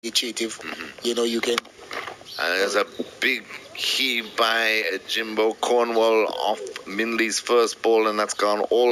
initiative. You know, you can. And there's a big heave by Jimbo Cornwall off Mindley's first ball, and that's gone all